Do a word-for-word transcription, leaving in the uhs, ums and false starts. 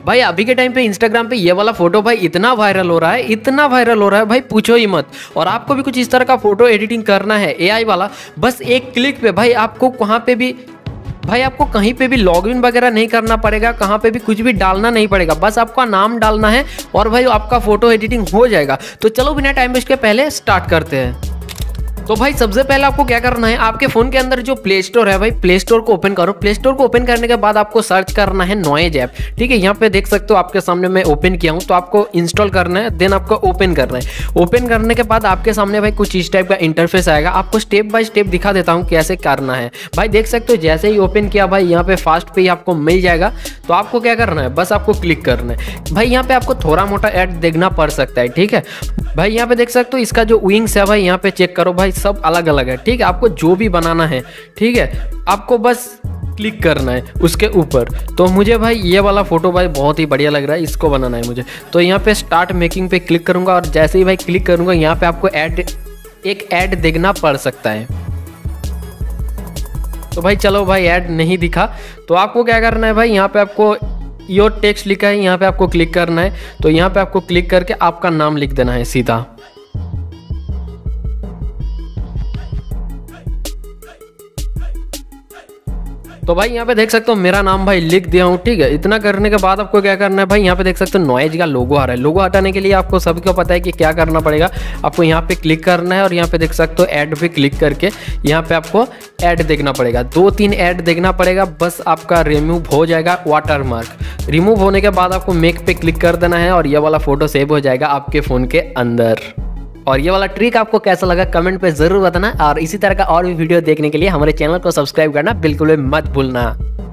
भाई अभी के टाइम पे इंस्टाग्राम पे ये वाला फोटो भाई इतना वायरल हो रहा है, इतना वायरल हो रहा है भाई पूछो ही मत। और आपको भी कुछ इस तरह का फोटो एडिटिंग करना है एआई वाला, बस एक क्लिक पे भाई आपको कहाँ पे भी भाई आपको कहीं पे भी लॉगिन वगैरह नहीं करना पड़ेगा, कहाँ पे भी कुछ भी डालना नहीं पड़ेगा, बस आपका नाम डालना है और भाई आपका फोटो एडिटिंग हो जाएगा। तो चलो बिना टाइम वेस्ट के पहले स्टार्ट करते हैं। तो भाई सबसे पहले आपको क्या करना है, आपके फ़ोन के अंदर जो प्ले स्टोर है भाई प्ले स्टोर को ओपन करो। प्ले स्टोर को ओपन करने के बाद आपको सर्च करना है नॉइज ऐप। ठीक है, यहाँ पे देख सकते हो आपके सामने मैं ओपन किया हूँ, तो आपको इंस्टॉल करना है, देन आपको ओपन करना है। ओपन करने के बाद आपके सामने भाई कुछ इस टाइप का इंटरफेस आएगा। आपको स्टेप बाय स्टेप दिखा देता हूँ कैसे करना है। भाई देख सकते हो जैसे ही ओपन किया भाई यहाँ पे फास्ट पे ही आपको मिल जाएगा। तो आपको क्या करना है, बस आपको क्लिक करना है। भाई यहाँ पे आपको थोड़ा मोटा ऐड देखना पड़ सकता है। ठीक है भाई, यहाँ पे देख सकते हो इसका जो विंग्स है भाई यहाँ पे चेक करो भाई सब अलग अलग है। ठीक है, आपको जो भी बनाना है ठीक है आपको बस क्लिक करना है उसके ऊपर। तो मुझे भाई ये वाला फोटो भाई बहुत ही बढ़िया लग रहा है, इसको बनाना है मुझे। तो यहाँ पे स्टार्ट मेकिंग पे क्लिक करूंगा और जैसे ही भाई क्लिक करूंगा यहाँ पे आपको ऐड एक ऐड देखना पड़ सकता है। तो भाई चलो भाई ऐड नहीं दिखा, तो आपको क्या करना है भाई यहाँ पे आपको योर टेक्स्ट लिखा है, यहाँ पे आपको क्लिक करना है। तो यहाँ पे आपको क्लिक करके आपका नाम लिख देना है सीधा। तो भाई यहाँ पे देख सकते हो मेरा नाम भाई लिख दिया हूँ। ठीक है, इतना करने के बाद आपको क्या करना है भाई यहाँ पे देख सकते हो नॉइज का लोगो आ रहा है। लोगो हटाने के लिए आपको सभी को पता है कि क्या करना पड़ेगा, आपको यहाँ पे क्लिक करना है और यहाँ पे देख सकते हो ऐड पे क्लिक करके यहाँ पे आपको ऐड देखना पड़ेगा। दो तीन ऐड देखना पड़ेगा, बस आपका रिमूव हो जाएगा वाटर मार्क। रिमूव होने के बाद आपको मेक पे क्लिक कर देना है और ये वाला फोटो सेव हो जाएगा आपके फ़ोन के अंदर। और ये वाला ट्रिक आपको कैसा लगा कमेंट पे जरूर बताना, और इसी तरह का और भी वीडियो देखने के लिए हमारे चैनल को सब्सक्राइब करना बिल्कुल भी मत भूलना।